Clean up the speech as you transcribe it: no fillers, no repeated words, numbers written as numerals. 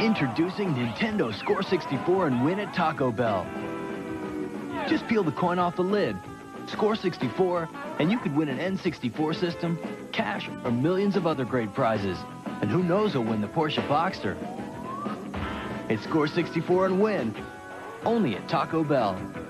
Introducing Nintendo Score 64 and win at Taco Bell. Just peel the coin off the lid, score 64, and you could win an N64 system, cash, or millions of other great prizes. And who knows who'll win the Porsche Boxster. It's Score 64 and win, only at Taco Bell.